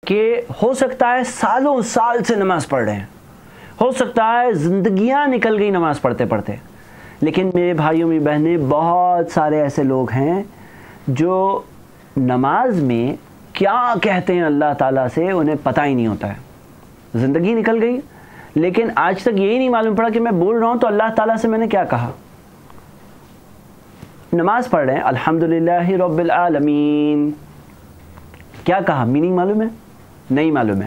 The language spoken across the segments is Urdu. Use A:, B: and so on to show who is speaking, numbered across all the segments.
A: کہ ہو سکتا ہے سالوں سال سے نماز پڑھ رہے ہیں، ہو سکتا ہے زندگیاں نکل گئی نماز پڑھتے پڑھتے، لیکن میرے بھائیوں میں بہنیں بہت سارے ایسے لوگ ہیں جو نماز میں کیا کہتے ہیں اللہ تعالیٰ سے انہیں پتہ ہی نہیں ہوتا ہے۔ زندگی نکل گئی لیکن آج تک یہی نہیں معلوم پڑا کہ میں بول رہا ہوں تو اللہ تعالیٰ سے میں نے کیا کہا۔ نماز پڑھ رہے ہیں الحمدللہ رب العالمین، کیا کہا؟ میننگ معلوم ہے؟ نہیں معلوم ہے۔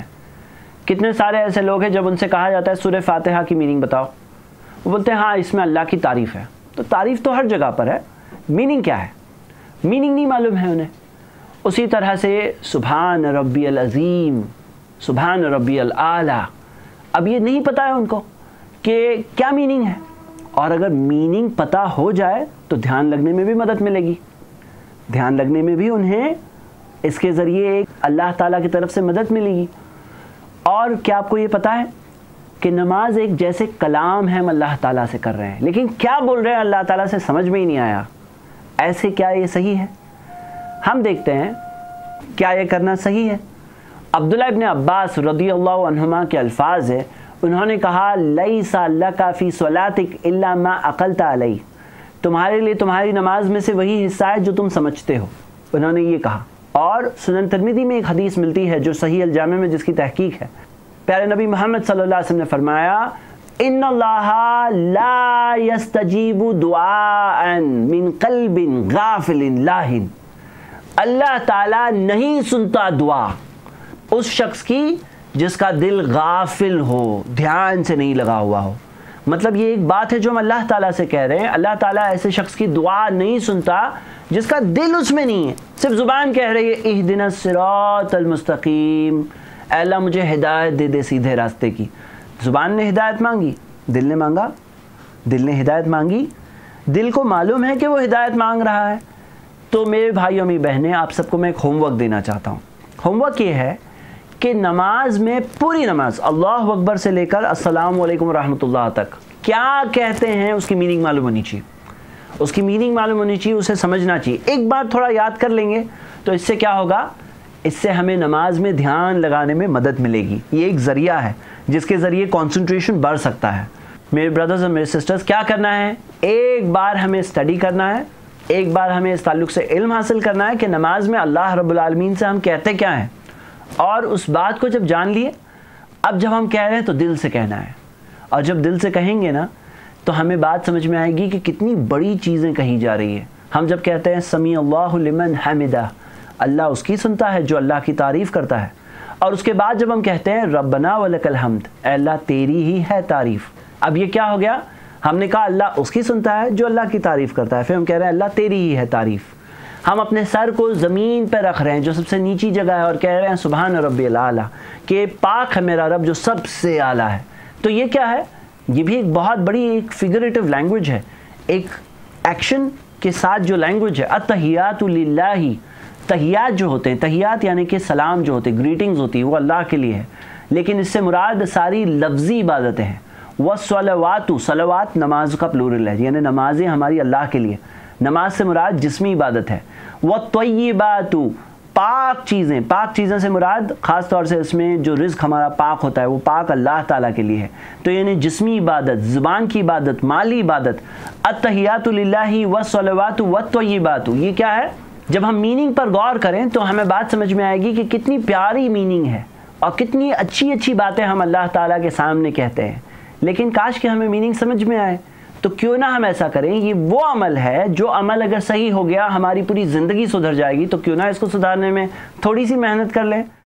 A: کتنے سارے ایسے لوگ ہیں جب ان سے کہا جاتا ہے سورہ فاتحہ کی میننگ بتاؤ، وہ بولتے ہیں ہاں اس میں اللہ کی تعریف ہے۔ تو تعریف تو ہر جگہ پر ہے، میننگ کیا ہے؟ میننگ نہیں معلوم ہے انہیں۔ اسی طرح سے سبحان ربی العظیم، سبحان ربی الاعلیٰ، اب یہ نہیں پتہ ہے ان کو کہ کیا میننگ ہے۔ اور اگر میننگ پتہ ہو جائے تو دھیان لگنے میں بھی مدد ملے گی، دھیان لگنے میں بھی انہیں اس کے ذریعے ایک اللہ تعالیٰ کی طرف سے مدد ملے گی۔ اور کیا آپ کو یہ پتہ ہے کہ نماز ایک جیسے کلام ہے ہم اللہ تعالیٰ سے کر رہے ہیں، لیکن کیا بول رہے ہیں اللہ تعالیٰ سے سمجھ میں ہی نہیں آیا۔ ایسے کیا یہ صحیح ہے؟ ہم دیکھتے ہیں کیا یہ کرنا صحیح ہے۔ عبداللہ ابن عباس رضی اللہ عنہما کے الفاظ ہے، انہوں نے کہا لیس لک فی صلاتک الا ما عقلت علیہ، تمہارے لیے تمہاری نماز میں سے وہی حصہ ہے جو تم سمجھتے ہو، انہوں نے یہ کہا۔ اور سنن ترمذی میں ایک حدیث ملتی ہے جو صحیح الجامع میں جس کی تحقیق ہے، پیارے نبی محمد صلی اللہ علیہ وسلم نے فرمایا ان اللہ لا یستجیب دعاء من قلب غافل لاہن، اللہ تعالیٰ نہیں سنتا دعا اس شخص کی جس کا دل غافل ہو، دھیان سے نہیں لگا ہوا ہو۔ مطلب یہ ایک بات ہے جو ہم اللہ تعالیٰ سے کہہ رہے ہیں، اللہ تعالیٰ ایسے شخص کی دعا نہیں سنتا جس کا دل اس میں نہیں ہے، صرف زبان کہہ رہی ہے اہدنا الصراط المستقیم، اے اللہ مجھے ہدایت دے دے سیدھے راستے کی۔ زبان نے ہدایت مانگی، دل نے مانگا، دل نے ہدایت مانگی، دل کو معلوم ہے کہ وہ ہدایت مانگ رہا ہے۔ تو میرے بھائیوں میں بہنیں، آپ سب کو میں ایک ہوم ورک دینا چاہتا ہوں۔ ہوم ورک یہ ہے کہ نماز میں پوری نماز اللہ اکبر سے لے کر السلام علیکم ورحمۃ اللہ تک کیا کہتے ہیں اس کی میننگ معلوم ہونی چاہیے، اس کی میننگ معلوم ہونی چاہیے، اسے سمجھنا چاہیے۔ ایک بار تھوڑا یاد کر لیں گے تو اس سے کیا ہوگا، اس سے ہمیں نماز میں دھیان لگانے میں مدد ملے گی۔ یہ ایک ذریعہ ہے جس کے ذریعے کانسنٹریشن بڑھ سکتا ہے۔ میرے بردرز اور میرے سسٹرز، کیا کرنا ہے؟ ایک بار ہمیں اسٹڈی کرنا ہے، ایک بار ہمیں اس تعلق سے علم حاصل کرنا ہے کہ نماز میں اللہ رب العالمین سے ہم کہتے کیا ہیں، اور اس بات کو جب جان لیے، اب جب ہم کہہ رہے ہیں تو دل سے کہنا ہے، اور جب دل سے کہیں گے نا تو ہمیں بات سمجھ میں آئے گی کہ کتنی بڑی چیزیں کہی جا رہی ہیں۔ ہم جب کہتے ہیں سمیع اللہ لمن حمدہ، اللہ اس کی سنتا ہے جو اللہ کی تعریف کرتا ہے، اور اس کے بعد جب ہم کہتے ہیں ربنا ولک الحمد، اے اللہ تیری ہی ہے تعریف، اب یہ کیا ہو گیا؟ ہم نے کہا اللہ اس کی سنتا ہے جو اللہ کی تعریف کرتا ہے، پھر ہم کہہ رہے ہیں اللہ تیری ہی ہے تعریف۔ ہم اپنے سر کو زمین پہ رکھ رہے ہیں جو سب سے نیچی جگہ ہے، اور کہہ رہے ہیں سبحان ربی الاعلیٰ، کہ پاک ہے میرا رب جو سب سے اعلیٰ ہے۔ تو یہ کیا ہے؟ یہ بھی ایک بہت بڑی ایک فگریٹو لینگویج ہے، ایک ایکشن کے ساتھ جو لینگویج ہے۔ التحیات للہ، تحیات جو ہوتے ہیں، تحیات یعنی کہ سلام جو ہوتے ہیں، گریٹنگز ہوتی ہیں، وہ اللہ کے لیے ہے، لیکن اس سے مراد ساری لفظی عبادتیں ہیں۔ والصلوات، صلوات نماز کا پلورل ہے، یعنی نمازیں ہماری اللہ کے لیے، نماز سے مراد جسمی عبادت ہے۔ والطیبات، پاک چیزیں، پاک چیزیں سے مراد خاص طور سے اس میں جو رزق ہمارا پاک ہوتا ہے وہ پاک اللہ تعالیٰ کے لیے ہے، تو یعنی جسمی عبادت، زبان کی عبادت، مالی عبادت۔ التحیات للہ والصلوات والطیبات، یہ کیا ہے؟ جب ہم میننگ پر غور کریں تو ہمیں بات سمجھ میں آئے گی کہ کتنی پیاری میننگ ہے اور کتنی اچھی اچھی باتیں ہم اللہ تعالیٰ کے سامنے کہتے ہیں، لیکن کاش کہ ہمیں میننگ سمجھ میں آئے۔ تو کیوں نہ ہم ایسا کریں، یہ وہ عمل ہے جو عمل اگر صحیح ہو گیا ہماری پوری زندگی سدھر جائے گی، تو کیوں نہ اس کو سدھارنے میں تھوڑی سی محنت کر لیں۔